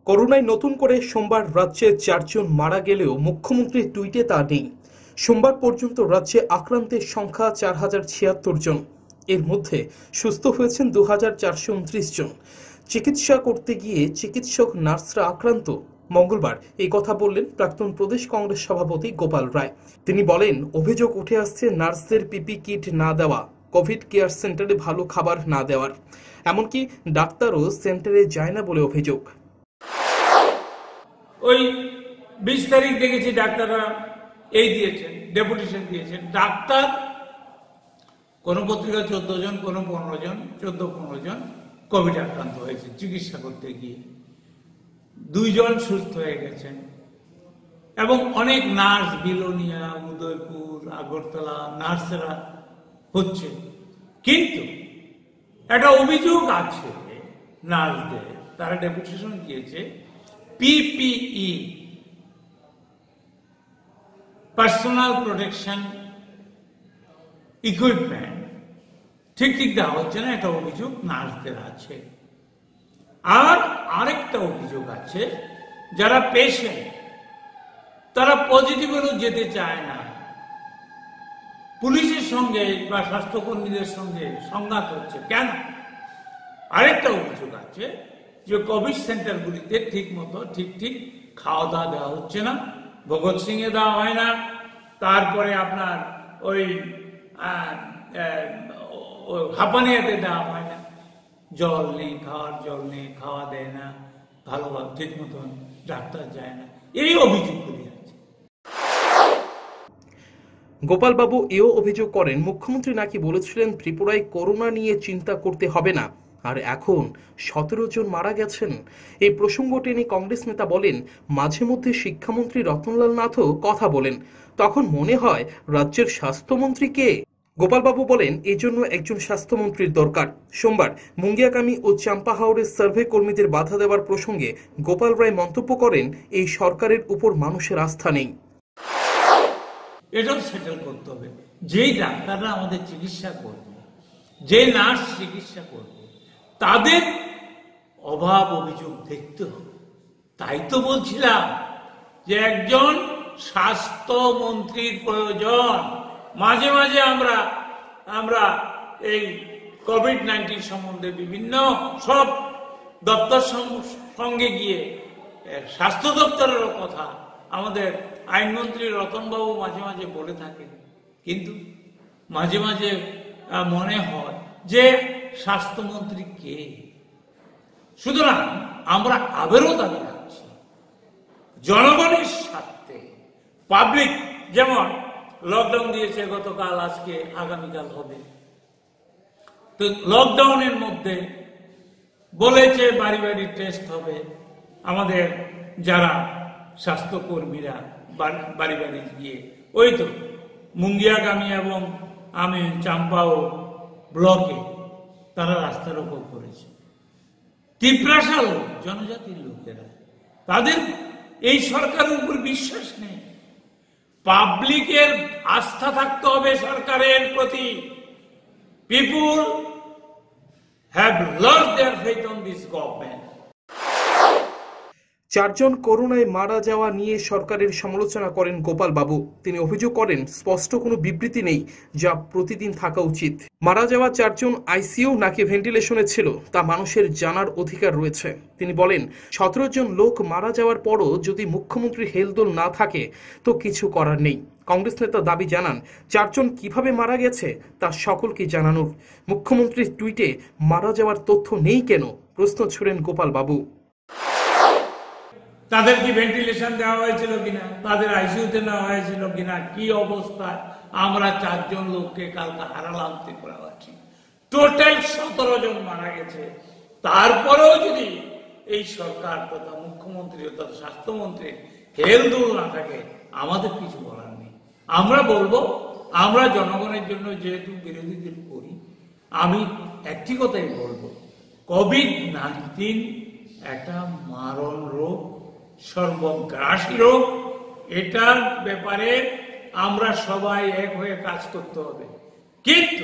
করোনায় নতুন করে সোমবার রাজ্যে 4 জন মারা গেলেও মুখ্যমন্ত্রীর টুইটে তা নেই। সোমবার পর্যন্ত রাজ্যে আক্রান্তের সংখ্যা 4076 জন। এর মধ্যে সুস্থ হয়েছেন 2429 জন। চিকিৎসা করতে গিয়ে চিকিৎসক নার্সরা আক্রান্ত। মঙ্গলবার এই কথা বললেন প্রাক্তন প্রদেশ কংগ্রেস সভাপতি গোপাল রায়। তিনি বলেন, অভিযোগ উঠে আসছে নার্সদের পিপি কিট না দেওয়া, কোভিড কেয়ার সেন্টারে ভালো খাবার না দেওয়ার, এমনকি ডাক্তারও সেন্টারে যায় না বলে অভিযোগ। ওই 20 তারিখ দেখেছি ডাক্তাররা এই দিয়েছেন, ডেপুটেশন দিয়েছেন। ডাক্তার কোন পত্রিকা 14 জন, কোন 15 জন, 14-15 জন কোভিড আক্রান্ত হয়েছে চিকিৎসা করতে গিয়ে। 2 জন সুস্থ হয়ে গেছেন এবং অনেক নার্স বিলোনিয়া, উদয়পুর, আগরতলা নার্সেরা হচ্ছে। কিন্তু একটা অভিযোগ আছে নার্সদের, তারা ডেপুটেশন দিয়েছে পিপিই, পার্সোনাল প্রোটেকশন ইকুইপমেন্ট ঠিক দেওয়া হচ্ছে না, একটা অভিযোগ নার্সদের আছে। আর আরেকটা অভিযোগ আছে, যারা পেশেন্ট তারা পজিটিভ হলেও যেতে চায় না, পুলিশের সঙ্গে বা স্বাস্থ্যকর্মীদের সঙ্গে সংঘাত হচ্ছে। কেন? আরেকটা অভিযোগ আছে যে কোভিড সেন্টারগুলিতে ঠিক মতো ঠিক খাওয়া দাওয়া দেওয়া হচ্ছে না, ভগৎ সিং এ দেওয়া হয় না, তারপরে আপনার ওই হাঁপানিয়াতে দেওয়া হয় না, জল নেই, খাওয়ার জল নেই, খাওয়া দেয় না ভালোভাবে, ঠিক মতন ডাক্তার যায় না, এই অভিযোগগুলি আছে। গোপাল বাবু এও অভিযোগ করেন, মুখ্যমন্ত্রী নাকি বলেছিলেন ত্রিপুরায় করোনা নিয়ে চিন্তা করতে হবে না, আর এখন 17 জন মারা গেছেন। এই প্রসঙ্গ টেনে কংগ্রেস নেতা বলেন, মাঝে মধ্যে শিক্ষামন্ত্রী রতনলাল নাথও কথা বলেন, তখন মনে হয় রাজ্যের স্বাস্থ্যমন্ত্রী কে। গোপালবাবু বলেন, এজন্য একজন স্বাস্থ্যমন্ত্রীর দরকার। সোমবার মুঙ্গিয়াকামী ও চাম্পাহাওড়ের সার্ভে কর্মীদের বাধা দেওয়ার প্রসঙ্গে গোপাল রায় মন্তব্য করেন, এই সরকারের উপর মানুষের আস্থা নেই। এটাও সেটেল করতে হবে। যেই ডাক্তাররা আমাদের চিকিৎসা করবে, যে নার্স চিকিৎসা করবে, তাদের অভাব অভিযোগ দেখতে হবে। তাই তো বলছিলাম যে একজন স্বাস্থ্যমন্ত্রীর প্রয়োজন। মাঝে মাঝে আমরা এই কোভিড-19 সম্বন্ধে বিভিন্ন সব দপ্তর সঙ্গে গিয়ে স্বাস্থ্য দপ্তরেরও কথা আমাদের আইনমন্ত্রী রতনবাবু মাঝে মাঝে বলে থাকেন, কিন্তু মাঝে মাঝে মনে হয় যে স্বাস্থ্যমন্ত্রী কে। সুতরাং আমরা আবারও দাবি রাখছি, জনগণের স্বার্থে পাবলিক, যেমন লকডাউন দিয়েছে গতকাল, আজকে আগামীকাল হবে, তো লকডাউনের মধ্যে বলেছে বাড়ি বাড়ি টেস্ট হবে, আমাদের যারা স্বাস্থ্যকর্মীরা বাড়ি বাড়ি গিয়ে, ওই তো মুঙ্গিয়াকামী এবং আমি চাম্পাও ব্লকে তারা রাস্তা রোকো করেছে। তিপ্রাসা লোক, জনজাতির লোকেরা, তাদের এই সরকারের উপর বিশ্বাস নেই। পাবলিকের আস্থা থাকতে হবে সরকারের প্রতি। People have lost their faith on this government. 4 জন করোনায় মারা যাওয়া নিয়ে সরকারের সমালোচনা করেন গোপাল বাবু। তিনি অভিযোগ করেন, স্পষ্ট কোনো বিবৃতি নেই যা প্রতিদিন থাকা উচিত। মারা যাওয়া 4 জন আইসিইউ নাকি ভেন্টিলেশনে ছিল তা মানুষের জানার অধিকার রয়েছে। তিনি বলেন, 17 জন লোক মারা যাওয়ার পরও যদি মুখ্যমন্ত্রীর হেলদোল না থাকে তো কিছু করার নেই। কংগ্রেস নেতা দাবি জানান, 4 জন কিভাবে মারা গেছে তা সকলকে জানানোর। মুখ্যমন্ত্রীর টুইটে মারা যাওয়ার তথ্য নেই কেন, প্রশ্ন ছুড়েন গোপাল বাবু। তাদের কি ভেন্টিলেশন দেওয়া হয়েছিল কিনা, তাদের আইসিইউতে নেওয়া হয়েছিল কিনা, কি অবস্থায় আমরা 4 জন লোককে কালকে হারালাম ত্রিপুরাবাসী। টোটাল 17 জন মারা গেছে। তারপরেও যদি এই সরকার তথা মুখ্যমন্ত্রী তথা স্বাস্থ্যমন্ত্রীর হেলদোল না থাকে, আমাদের কিছু বলার নেই। আমরা বলবো, আমরা জনগণের জন্য যেহেতু বিরোধীদের করি, আমি একটি কথাই বলবো, কোভিড-19 একটা মারণ রোগ, সর্বগ্রাসী রোগ। এটার ব্যাপারে আমরা সবাই এক হয়ে কাজ করতে হবে। কিন্তু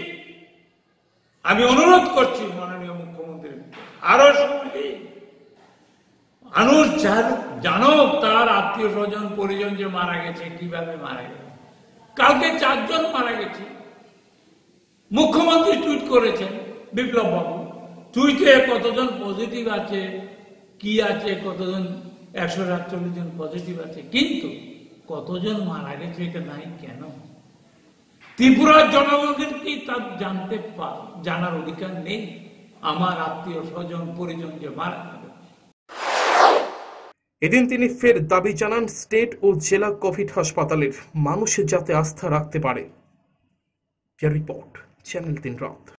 আমি অনুরোধ করছি মাননীয় মুখ্যমন্ত্রী, আরো সময় দিন, মানুষ জানুক তার আত্মীয় স্বজন পরিজন যে মারা গেছে, কিভাবে মারা গেছে। কালকে 4 জন মারা গেছে। মুখ্যমন্ত্রী টুইট করেছেন, বিপ্লব বাবু টুইটে কতজন পজিটিভ আছে, কি আছে, কতজন 147 জন পজিটিভ আছে, কিন্তু কতজন মারা গেছে এটা নাই কেন? ত্রিপুরার জনগণের কি তা জানার অধিকার নেই? আমার আত্মীয় স্বজন পরিজন যে মারা গেছে। এদিন তিনি ফের দাবি জানান স্টেট ও জেলা কোভিড হাসপাতালের মানুষ যাতে আস্থা রাখতে পারে। রিপোর্ট চ্যানেল 3 রাত।